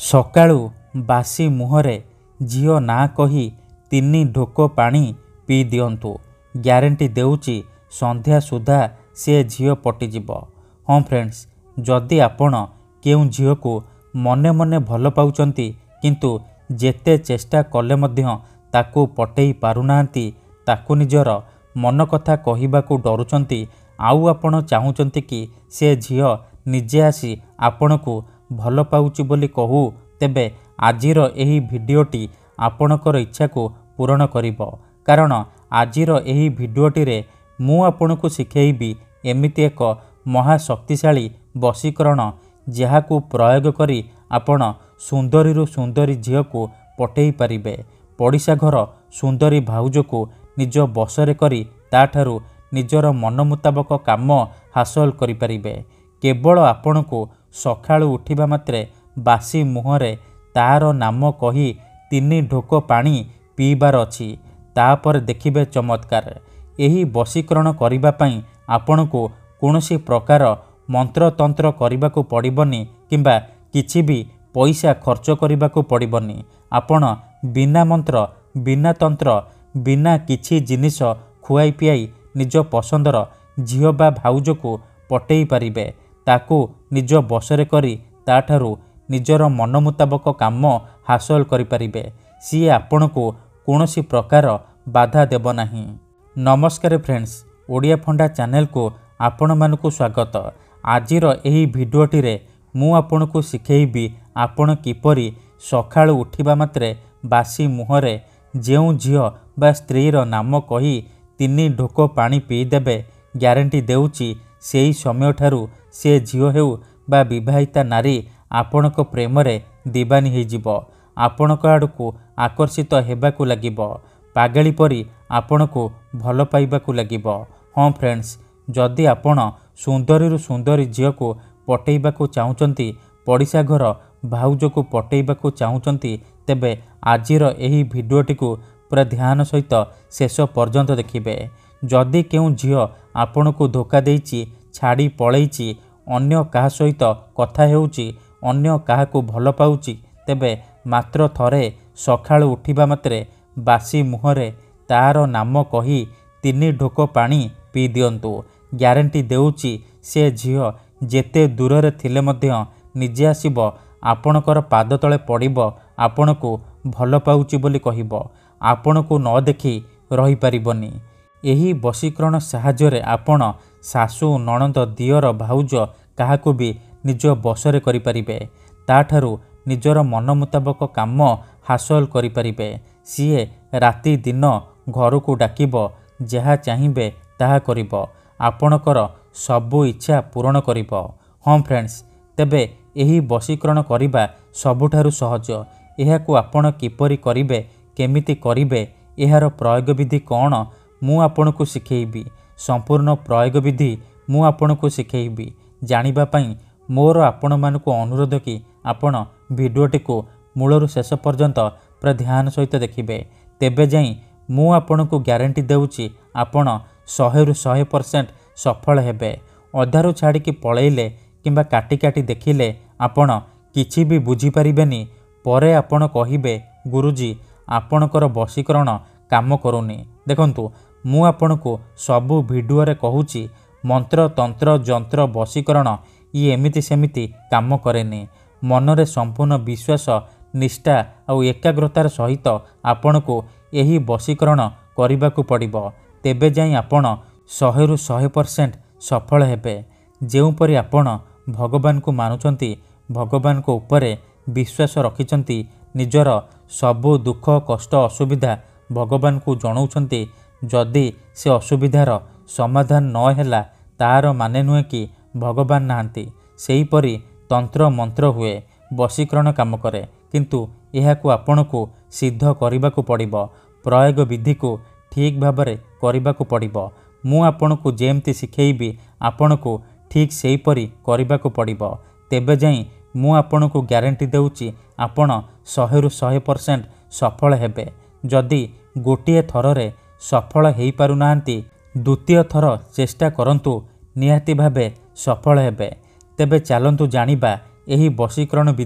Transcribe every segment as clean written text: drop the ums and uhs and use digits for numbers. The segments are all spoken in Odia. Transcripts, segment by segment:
ସକାଳୁ ବାସି ମୁହଁରେ ଝିଅ ନାଁ କହି 3 ଢୋକ ପାଣି ପିଇ ଦିଅନ୍ତୁ। ଗ୍ୟାରେଣ୍ଟି ଦେଉଛି ସନ୍ଧ୍ୟା ସୁଦ୍ଧା ସେ ଝିଅ ପଟିଯିବ। ହଁ ଫ୍ରେଣ୍ଡସ୍, ଯଦି ଆପଣ କେଉଁ ଝିଅକୁ ମନେ ମନେ ଭଲ ପାଉଛନ୍ତି କିନ୍ତୁ ଯେତେ ଚେଷ୍ଟା କଲେ ମଧ୍ୟ ତାକୁ ପଟେଇ ପାରୁନାହାନ୍ତି, ତାକୁ ନିଜର ମନ କଥା କହିବାକୁ ଡରୁଛନ୍ତି, ଆଉ ଆପଣ ଚାହୁଁଛନ୍ତି କି ସେ ଝିଅ ନିଜେ ଆସି ଆପଣଙ୍କୁ ଭଲ ପାଉଛି ବୋଲି କହୁ, ତେବେ ଆଜିର ଏହି ଭିଡ଼ିଓଟି ଆପଣଙ୍କର ଇଚ୍ଛାକୁ ପୂରଣ କରିବ। କାରଣ ଆଜିର ଏହି ଭିଡ଼ିଓଟିରେ ମୁଁ ଆପଣଙ୍କୁ ଶିଖେଇବି ଏମିତି ଏକ ମହାଶକ୍ତିଶାଳୀ ବଶୀକରଣ, ଯାହାକୁ ପ୍ରୟୋଗ କରି ଆପଣ ସୁନ୍ଦରୀରୁ ସୁନ୍ଦରୀ ଝିଅକୁ ପଟେଇ ପାରିବେ। ପଡ଼ିଶା ଘର ସୁନ୍ଦରୀ ଭାଉଜକୁ ନିଜ ବଶରେ କରି ତାଠାରୁ ନିଜର ମନ ମୁତାବକ କାମ ହାସଲ କରିପାରିବେ। କେବଳ ଆପଣଙ୍କୁ ସକାଳୁ ଉଠିବା ମାତ୍ରେ ବାସି ମୁହଁରେ ତାର ନାମ କହି 3 ଢୋକ ପାଣି ପିଇବାର ଅଛି। ତାପରେ ଦେଖିବେ ଚମତ୍କାର। ଏହି ବଶୀକରଣ କରିବା ପାଇଁ ଆପଣଙ୍କୁ କୌଣସି ପ୍ରକାର ମନ୍ତ୍ରତନ୍ତ୍ର କରିବାକୁ ପଡ଼ିବନି କିମ୍ବା କିଛି ବି ପଇସା ଖର୍ଚ୍ଚ କରିବାକୁ ପଡ଼ିବନି। ଆପଣ ବିନା ମନ୍ତ୍ର, ବିନା ତନ୍ତ୍ର, ବିନା କିଛି ଜିନିଷ ଖୁଆଇ ପିଆଇ ନିଜ ପସନ୍ଦର ଝିଅ ବା ଭାଉଜକୁ ପଟେଇ ପାରିବେ। ତାକୁ ନିଜ ବଶରେ କରି ତାଠାରୁ ନିଜର ମନ ମୁତାବକ କାମ ହାସଲ କରିପାରିବେ। ସିଏ ଆପଣଙ୍କୁ କୌଣସି ପ୍ରକାର ବାଧା ଦେବ ନାହିଁ। ନମସ୍କାର ଫ୍ରେଣ୍ଡସ୍, ଓଡ଼ିଆ ଫଣ୍ଡା ଚ୍ୟାନେଲକୁ ଆପଣମାନଙ୍କୁ ସ୍ୱାଗତ। ଆଜିର ଏହି ଭିଡ଼ିଓଟିରେ ମୁଁ ଆପଣଙ୍କୁ ଶିଖେଇବି ଆପଣ କିପରି ସକାଳୁ ଉଠିବା ମାତ୍ରେ ବାସି ମୁହଁରେ ଯେଉଁ ଝିଅ ବା ସ୍ତ୍ରୀର ନାମ କହି 3 ଢୋକ ପାଣି ପିଇଦେବେ, ଗ୍ୟାରେଣ୍ଟି ଦେଉଛି ସେହି ସମୟଠାରୁ ସେ ଝିଅ ହେଉ ବା ବିବାହିତା ନାରୀ ଆପଣଙ୍କ ପ୍ରେମରେ ଦିବାନୀ ହୋଇଯିବ। ଆପଣଙ୍କ ଆଡ଼କୁ ଆକର୍ଷିତ ହେବାକୁ ଲାଗିବ। ପାଗଳି ପରି ଆପଣଙ୍କୁ ଭଲ ପାଇବାକୁ ଲାଗିବ। ହଁ ଫ୍ରେଣ୍ଡସ୍, ଯଦି ଆପଣ ସୁନ୍ଦରୀରୁ ସୁନ୍ଦରୀ ଝିଅକୁ ପଟେଇବାକୁ ଚାହୁଁଛନ୍ତି, ପଡ଼ିଶା ଘର ଭାଉଜକୁ ପଟେଇବାକୁ ଚାହୁଁଛନ୍ତି, ତେବେ ଆଜିର ଏହି ଭିଡ଼ିଓଟିକୁ ପୁରା ଧ୍ୟାନ ସହିତ ଶେଷ ପର୍ଯ୍ୟନ୍ତ ଦେଖିବେ। ଯଦି କେଉଁ ଝିଅ ଆପଣଙ୍କୁ ଧୋକା ଦେଇଛି, ଛାଡ଼ି ପଳେଇଛି, ଅନ୍ୟ କାହା ସହିତ କଥା ହେଉଛି, ଅନ୍ୟ କାହାକୁ ଭଲ ପାଉଛି, ତେବେ ମାତ୍ର ଥରେ ସକାଳୁ ଉଠିବା ମାତ୍ରେ ବାସି ମୁହଁରେ ତାର ନାମ କହି 3 ଢୋକ ପାଣି ପିଇ ଦିଅନ୍ତୁ। ଗ୍ୟାରେଣ୍ଟି ଦେଉଛି ସେ ଝିଅ ଯେତେ ଦୂରରେ ଥିଲେ ମଧ୍ୟ ନିଜେ ଆସିବ ଆପଣଙ୍କର ପାଦ ତଳେ ପଡ଼ିବ, ଆପଣଙ୍କୁ ଭଲ ପାଉଛି ବୋଲି କହିବ। ଆପଣଙ୍କୁ ନ ଦେଖି ରହିପାରିବନି। ଏହି ବଶୀକରଣ ସାହାଯ୍ୟରେ ଆପଣ ଶାଶୁ, ନଣନ୍ଦ, ଦିଅର, ଭାଉଜ କାହାକୁ ବି ନିଜ ବଶରେ କରିପାରିବେ। ତାଠାରୁ ନିଜର ମନ ମୁତାବକ କାମ ହାସଲ କରିପାରିବେ। ସିଏ ରାତି ଦିନ ଘରକୁ ଡାକିବ, ଯାହା ଚାହିଁବେ ତାହା କରିବ। ଆପଣଙ୍କର ସବୁ ଇଚ୍ଛା ପୂରଣ କରିବ। ହଁ ଫ୍ରେଣ୍ଡସ୍, ତେବେ ଏହି ବଶୀକରଣ କରିବା ସବୁଠାରୁ ସହଜ। ଏହାକୁ ଆପଣ କିପରି କରିବେ, କେମିତି କରିବେ, ଏହାର ପ୍ରୟୋଗ ବିଧି କ'ଣ, ମୁଁ ଆପଣଙ୍କୁ ଶିଖେଇବି। ସମ୍ପୂର୍ଣ୍ଣ ପ୍ରୟୋଗ ବିଧି ମୁଁ ଆପଣଙ୍କୁ ଶିଖେଇବି। ଜାଣିବା ପାଇଁ ମୋର ଆପଣମାନଙ୍କୁ ଅନୁରୋଧ କି ଆପଣ ଭିଡ଼ିଓଟିକୁ ମୂଳରୁ ଶେଷ ପର୍ଯ୍ୟନ୍ତ ପୁରା ଧ୍ୟାନ ସହିତ ଦେଖିବେ। ତେବେ ଯାଇ ମୁଁ ଆପଣଙ୍କୁ ଗ୍ୟାରେଣ୍ଟି ଦେଉଛି ଆପଣ 100ରୁ 100% ସଫଳ ହେବେ। ଅଧାରୁ ଛାଡ଼ିକି ପଳେଇଲେ କିମ୍ବା କାଟି କାଟି ଦେଖିଲେ ଆପଣ କିଛି ବି ବୁଝିପାରିବେନି। ପରେ ଆପଣ କହିବେ, ଗୁରୁଜୀ ଆପଣଙ୍କର ବଶୀକରଣ କାମ କରୁନି। ଦେଖନ୍ତୁ, ମୁଁ ଆପଣଙ୍କୁ ସବୁ ଭିଡ଼ିଓରେ କହୁଛି, ମନ୍ତ୍ର, ତନ୍ତ୍ର, ଯନ୍ତ୍ର, ବଶୀକରଣ ଇଏ ଏମିତି ସେମିତି କାମ କରେନି। ମନରେ ସମ୍ପୂର୍ଣ୍ଣ ବିଶ୍ୱାସ, ନିଷ୍ଠା ଆଉ ଏକାଗ୍ରତାର ସହିତ ଆପଣଙ୍କୁ ଏହି ବଶୀକରଣ କରିବାକୁ ପଡ଼ିବ। ତେବେ ଯାଇ ଆପଣ 100ରୁ 100% ସଫଳ ହେବେ। ଯେଉଁପରି ଆପଣ ଭଗବାନଙ୍କୁ ମାନୁଛନ୍ତି, ଭଗବାନଙ୍କ ଉପରେ ବିଶ୍ୱାସ ରଖିଛନ୍ତି, ନିଜର ସବୁ ଦୁଃଖ, କଷ୍ଟ, ଅସୁବିଧା ଭଗବାନଙ୍କୁ ଜଣାଉଛନ୍ତି, ଯଦି ସେ ଅସୁବିଧାର ସମାଧାନ ନ ହେଲା, ତାର ମାନେ ନୁହେଁ କି ଭଗବାନ ନାହାନ୍ତି। ସେହିପରି ତନ୍ତ୍ର ମନ୍ତ୍ର ହୁଏ, ବଶୀକରଣ କାମ କରେ, କିନ୍ତୁ ଏହାକୁ ଆପଣଙ୍କୁ ସିଦ୍ଧ କରିବାକୁ ପଡ଼ିବ। ପ୍ରୟୋଗ ବିଧିକୁ ଠିକ୍ ଭାବରେ କରିବାକୁ ପଡ଼ିବ। ମୁଁ ଆପଣଙ୍କୁ ଯେମିତି ଶିଖେଇବି ଆପଣଙ୍କୁ ଠିକ୍ ସେହିପରି କରିବାକୁ ପଡ଼ିବ। ତେବେ ଯାଇ ମୁଁ ଆପଣଙ୍କୁ ଗ୍ୟାରେଣ୍ଟି ଦେଉଛି ଆପଣ 100ରୁ 100% ସଫଳ ହେବେ। ଯଦି ଗୋଟିଏ ଥରରେ ସଫଳ ହୋଇପାରୁନାହାନ୍ତି, ଦ୍ୱିତୀୟ ଥର ଚେଷ୍ଟା କରନ୍ତୁ, ନିହାତି ଭାବେ ସଫଳ ହେବେ। ତେବେ ଚାଲନ୍ତୁ ଜାଣିବା ଏହି ବଶୀକରଣ ବିଧି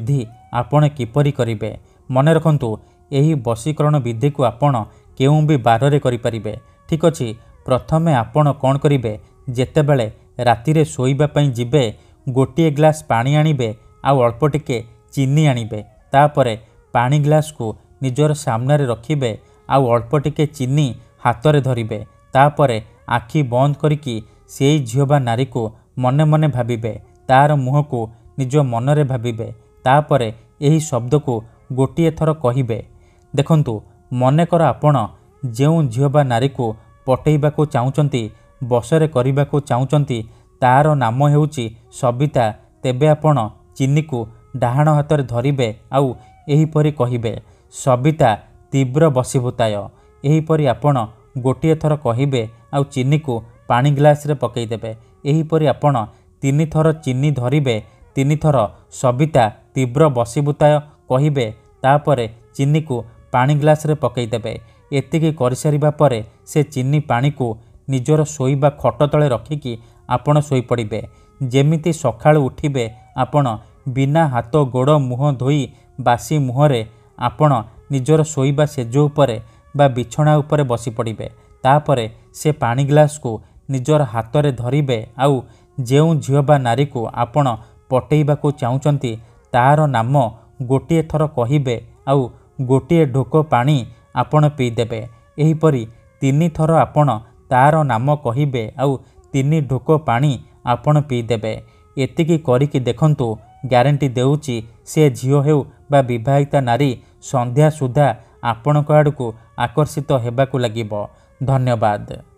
आपण किपरि करिवे। मन रखंतु एही वशीकरण विधि को आपण केउं भी बारे करिपारिबे। ठीक अछि। प्रथमे आपण कोन करिवे, जेतेबेले रातिरे शोइबा पई जिबे गोटिए ग्लास पानी आनिबे आउ अल्प टिके चीनी आनिबे। तापरे पानी ग्लास को निजर सामने रखिबे आउ अल्प टिके चीनी हातरे धरिबे। तापरे आखि बंद करिकी सेई झियो बा नारी को मने मने भाबिबे। तार मुह को निज मनरे भाबिबे। तापरे एही शब्द को गोटिए थर कहिबे। देखंतु मनेकर आपण जेउ झियो बा नारी को पटेइबाको चाहुचंती, बसरे करिबाको चाहुचंती, तार नाम हेउची सबिता। तेबे आपण चीनी को डाहाण हातरे धरिबे आउ एहीपरि कहिबे, सबिता तीव्र बसीभूताय। एहीपरि आपण गोटिए थर कहिबे आउ चीनी को पानी ग्लास रे पकई देबे। एहीपरि आपण 3 थर चीनी धरिबे, 3 थर सबिता तीव्र बसीभूताय कहिबे। तापरे चीनी को पानी ग्लास रे पकई देबे। एतिकी करिसारिबा परे से चीनी पानी को निजर शोइबा खट तळे रखिकी आपण शोई पड़िबे। जेमिति सखाळु उठिबे आपण बिना हाथ गोड़ मुह धोई बासी मुहरे आपण निजर शोइबा सेज उपरे बा बिछणा उपरे बसी पड़िबे। तापरे से पानी ग्लास को निजर हातरे धरिबे आउ जेउ झियो बा नारी को आपण पटेइबाको चाहुचंती तार नाम गोटिए थर कहिबे आउ गोटिए ढोक पानी आपण पी देबे। एहीपरि 3 थर आपण तार नाम कहिबे आउ 3 ढोक पानी आपण पी देबे। एतिकी करिकी देखंतु, ग्यारंटी देउची से झियो हेउ बा विवाहिता नारी संध्या सुधा आपणक आड़कू आकर्षित हेबाकू लागिबो। धन्यवाद।